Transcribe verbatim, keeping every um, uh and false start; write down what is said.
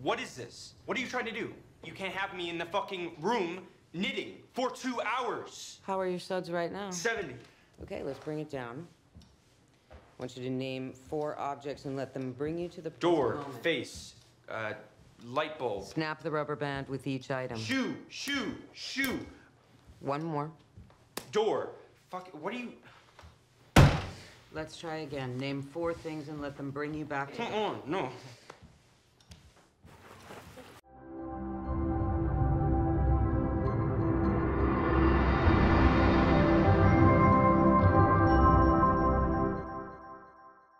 What is this? What are you trying to do? You can't have me in the fucking room knitting for two hours. How are your suds right now? seventy. Okay, let's bring it down. I want you to name four objects and let them bring you to the Door, moment. face, uh, light bulb. Snap the rubber band with each item. Shoe, shoe, shoe. One more. Door. Fuck, what are you... Let's try again. Name four things and let them bring you back to Come on, no.